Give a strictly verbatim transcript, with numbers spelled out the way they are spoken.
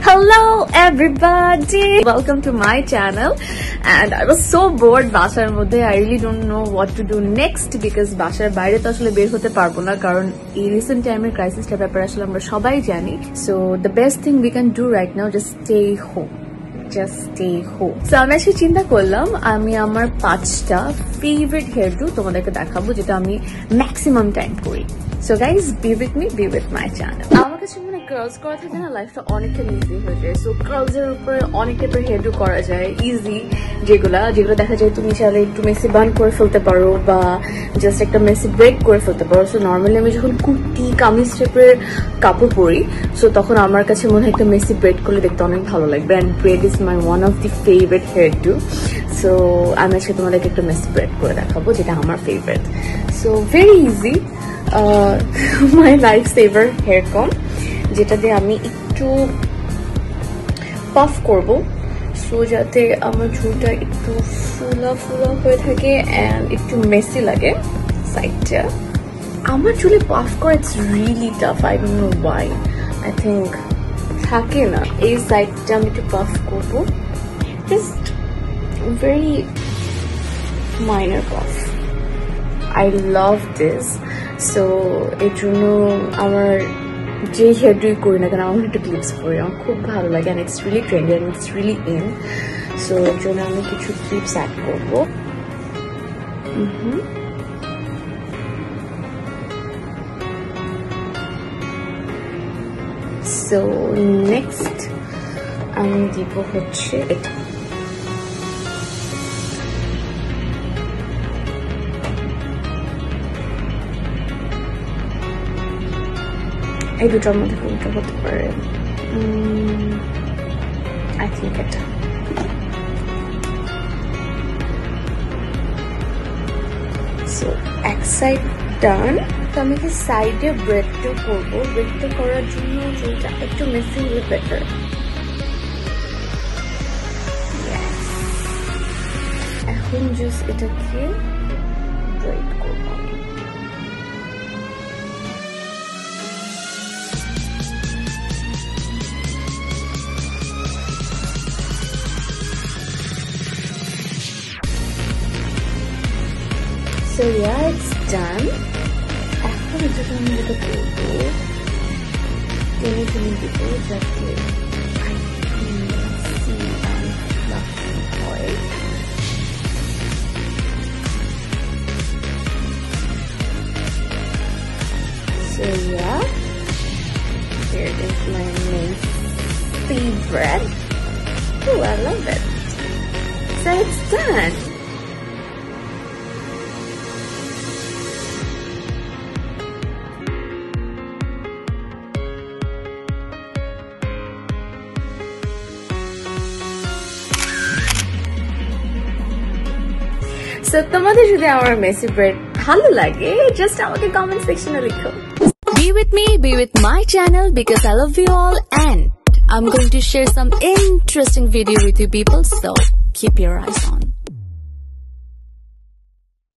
Hello everybody, welcome to my channel. And I was so bored bashar moddhe. I really don't know what to do next because bashar বাইরে তো আসলে বের হতে পারবো না কারণ এই রিসেন্ট টাইমের ক্রাইসিসটা ব্যাপারে আসলে আমরা সবাই জানি. So the best thing we can do right now, just stay home. Just stay home. So আমি আজকে চিন্তা করলাম আমি আমার পাঁচটা ফেভারিট হেয়ার ডু তোমাদেরকে দেখাবো যেটা আমি ম্যাক্সিমাম টাইম করি. So guys, be with me, be with my channel. আমার কাছে মনে হয় কার্লস করা থাকে না, লাইফটা অনেকটা ইজি হয়ে যায়. সো কার্লস এর উপরে অনেক টাইপের হেয়ার ডু করা যায়, ইজি যেগুলা যেগুলো দেখা যায় তুমি চাইলে একটু মেসি বান করে ফেলতে পারো বা জাস্ট একটা মেসি ব্রেক করে ফেলতে পারো. সো নর্মালি আমি যখন কুর্তি কামিজ টাইপের কাপড় পরি, সো তখন আমার কাছে মনে হয় একটা মেসি ব্রেড করলে দেখতে অনেক ভালো লাগবে. And braid is my one of the favourite hairdo. So আমি আজকে তোমাদেরকে একটা মেসি ব্রেড করে দেখাবো যেটা আমার favourite. So very easy, my life saver hair comb, যেটা দিয়ে আমি একটু পাফ করব সো যাতে আমার চুলটা একটু ফুলা ফুলা হয়ে থাকে অ্যান্ড একটু মেসি লাগে সাইডটা. আমার চুলে পাফ করা it's really tough, I don't know why. I think থাকে না এই সাইডটা আমি একটু পাফ করবো, just very minor puff. I love this. So এর জন্য আমার যে হেয়ার ডুই করি না কেন আমার একটু ক্লিপস করি, আমার খুব ভালো লাগে and it's really trendy and it's really in. So এর জন্য আমি কিছু ক্লিপস অ্যাড করবো. So next আমি দিব হচ্ছে এটা. এই দুটোর মধ্যে কোনটা হতে পারে? আই থিঙ্ক এটা. সো এক সাইড ডান. তো আমি কি সাইডে ব্রেডটা করবো, ব্রেডটা করার জন্য যেটা একটু মেসি হলে বেটার. এখন জাস্ট এটাকে ব্রেড করবো. So yeah, it's done. এখন এটাকে আমি যেটা করবো টেনে টেনে দিব যাতে হয়. So yeah, here is my main favorite. Oh, I love it. So it's done. So তোমাদের যদি আমার মেসি ব্রেড ভালো লাগে জাস্ট আমাকে কমেন্ট সেকশনে লিখো. Be with me, be with my channel because I love you all and I'm going to share some interesting video with you people, so keep your eyes on.